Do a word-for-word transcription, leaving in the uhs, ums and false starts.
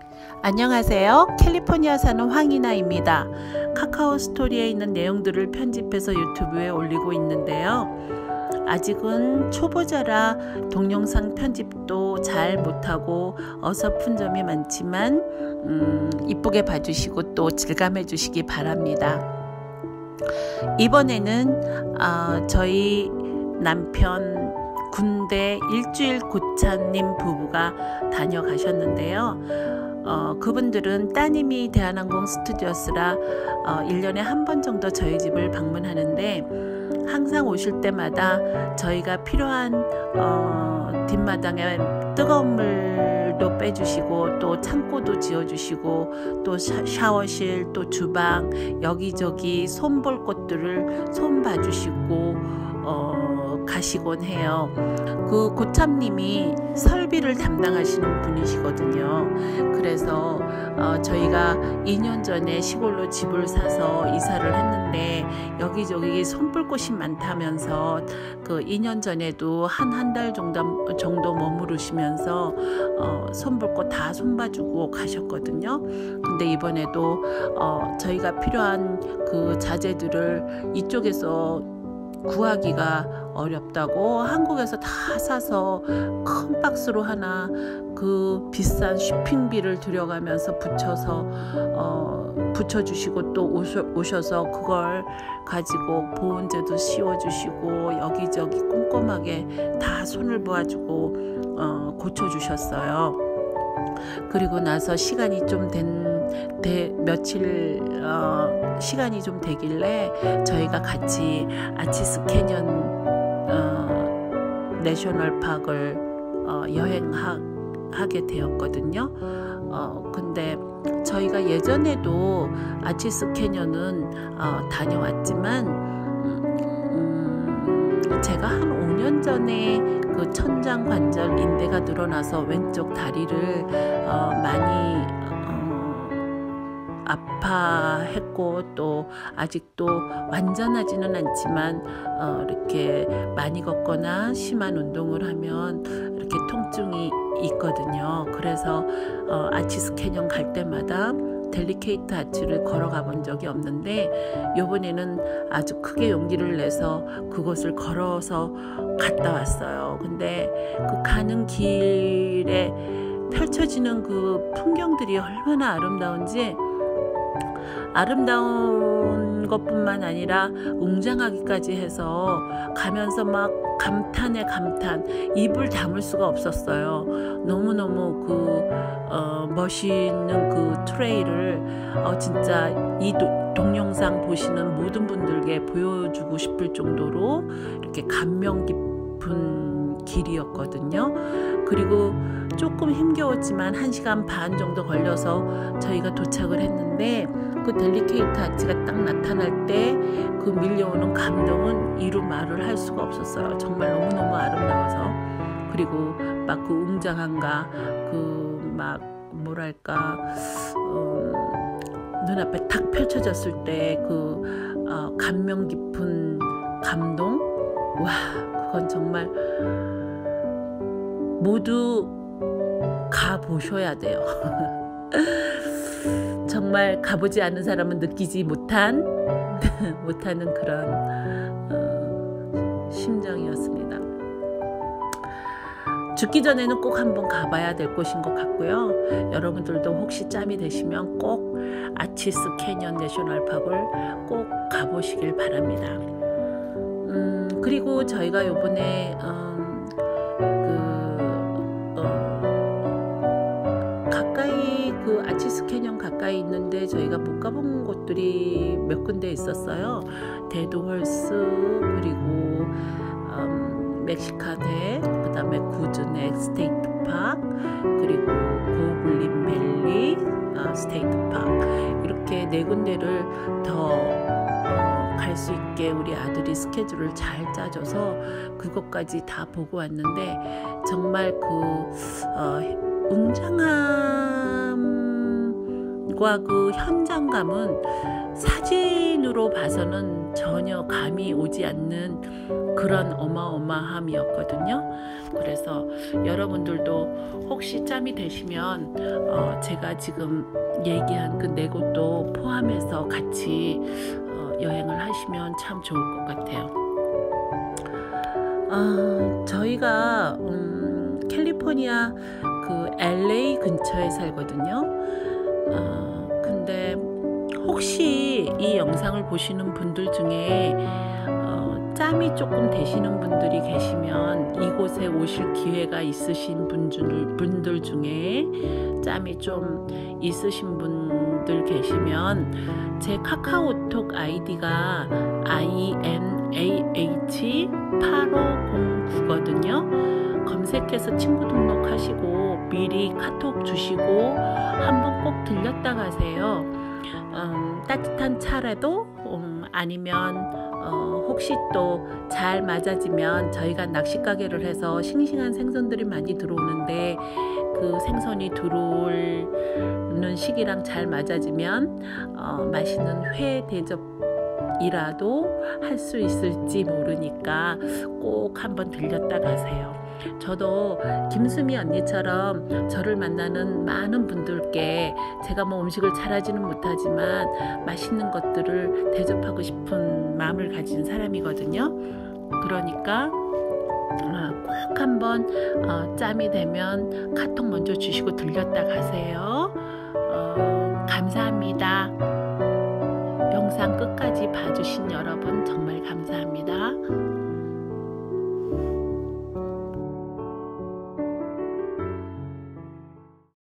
안녕하세요. 캘리포니아 사는 황이나입니다. 카카오 스토리에 있는 내용들을 편집해서 유튜브에 올리고 있는데요. 아직은 초보자라 동영상 편집도 잘 못하고 어설픈 점이 많지만 음, 이쁘게 봐주시고 또 즐감해 주시기 바랍니다. 이번에는 어, 저희 남편 군대 일주일 고참님 부부가 다녀가셨는데요. 어, 그분들은 따님이 대한항공 스튜어디스라 어, 일 년에 한 번 정도 저희 집을 방문하는데 항상 오실 때마다 저희가 필요한 어, 뒷마당에 뜨거운 물도 빼주시고 또 창고도 지어주시고 또 샤워실 또 주방 여기저기 손볼 곳들을 손 봐주시고 어, 가시곤 해요. 그 고참님이 설비를 담당하시는 분이시거든요. 그래서 어, 저희가 이 년 전에 시골로 집을 사서 이사를 했는데 여기저기 손볼 곳이 많다면서 그 이 년 전에도 한 한 달 정도, 정도 머무르시면서 어, 손볼 곳 다 손봐주고 가셨거든요. 근데 이번에도 어, 저희가 필요한 그 자재들을 이쪽에서 구하기가 어렵다고 한국에서 다 사서 큰 박스로 하나 그 비싼 쇼핑비를 들여가면서 붙여서 어, 붙여주시고 또 오셔, 오셔서 그걸 가지고 보온재도 씌워주시고 여기저기 꼼꼼하게 다 손을 보아주고 어, 고쳐주셨어요. 그리고 나서 시간이 좀 된 대, 며칠 어, 시간이 좀 되길래 저희가 같이 아치스 캐년 어, 내셔널 파크를 어, 여행하게 되었거든요. 어, 근데 저희가 예전에도 아치스 캐년은 어, 다녀왔지만 음, 제가 한 오 년 전에 그 천장 관절 인대가 늘어나서 왼쪽 다리를 어, 많이 어, 아파했고 또 아직도 완전하지는 않지만 어, 이렇게 많이 걷거나 심한 운동을 하면 이렇게 통증이 있거든요. 그래서 어, 아치스 캐년 갈 때마다 델리케이트 아치를 걸어가 본 적이 없는데 요번에는 아주 크게 용기를 내서 그곳을 걸어서 갔다 왔어요. 근데 그 가는 길에 펼쳐지는 그 풍경들이 얼마나 아름다운지 아름다운 것뿐만 아니라 웅장하기까지 해서 가면서 막 감탄에 감탄 입을 다물 수가 없었어요. 너무너무 그 어, 멋있는 그 트레일을 어, 진짜 이 도, 동영상 보시는 모든 분들께 보여주고 싶을 정도로 이렇게 감명 깊은 길이었거든요. 그리고 조금 힘겨웠지만 한 시간 반 정도 걸려서 저희가 도착을 했는데 그 델리케이트 아치가 딱 나타날 때 그 밀려오는 감동은 이루 말을 할 수가 없었어요. 정말 너무너무 아름다워서. 그리고 막 그 웅장함과 그 막 뭐랄까 음, 눈앞에 탁 펼쳐졌을 때 그 어, 감명 깊은 감동? 와, 그건 정말 모두 가보셔야 돼요. 정말 가보지 않은 사람은 느끼지 못한 못하는 그런 어, 심정이었습니다. 죽기 전에는 꼭 한번 가봐야 될 곳인 것 같고요. 여러분들도 혹시 짬이 되시면 꼭 아치스 캐년 내셔널 파크를 꼭 가보시길 바랍니다. 음, 그리고 저희가 요번에 음, 그 어, 가까이 그 아치스 캐년 가까이 있는데 저희가 못 가본 곳들이 몇 군데 있었어요. 데드홀스 그리고 음, 멕시카대 그 다음에 구즈넥 스테이트 파크 그리고 고블린 밸리 어, 스테이트 파크 이렇게 네 군데를 더 갈 수 있게 우리 아들이 스케줄을 잘 짜줘서 그것까지 다 보고 왔는데 정말 그 어, 웅장함과 그 현장감은 사진으로 봐서는 전혀 감이 오지 않는 그런 어마어마함이었거든요. 그래서 여러분들도 혹시 짬이 되시면 어, 제가 지금 얘기한 그 네 곳도 포함해서 같이 어, 여행을 하시면 참 좋을 것 같아요. 어, 저희가 음, 캘리포니아 그 엘에이 근처에 살거든요. 어, 근데 혹시 이 영상을 보시는 분들 중에 어, 짬이 조금 되시는 분들이 계시면 이곳에 오실 기회가 있으신 분들, 분들 중에 짬이 좀 있으신 분들 계시면 제 카카오톡 아이디가 아이엔에이에이치 팔오공구거든요. 검색해서 친구 등록하시고 미리 카톡 주시고 한번 꼭 들렸다 가세요. 음, 따뜻한 차라도 음, 아니면 어, 혹시 또 잘 맞아지면 저희가 낚시 가게를 해서 싱싱한 생선들이 많이 들어오는데 그 생선이 들어오는 시기랑 잘 맞아지면 어, 맛있는 회 대접이라도 할 수 있을지 모르니까 꼭 한번 들렸다 가세요. 저도 김수미 언니처럼 저를 만나는 많은 분들께 제가 뭐 음식을 잘하지는 못하지만 맛있는 것들을 대접하고 싶은 마음을 가진 사람이거든요. 그러니까 꼭 한번 어, 짬이 되면 카톡 먼저 주시고 들렸다 가세요.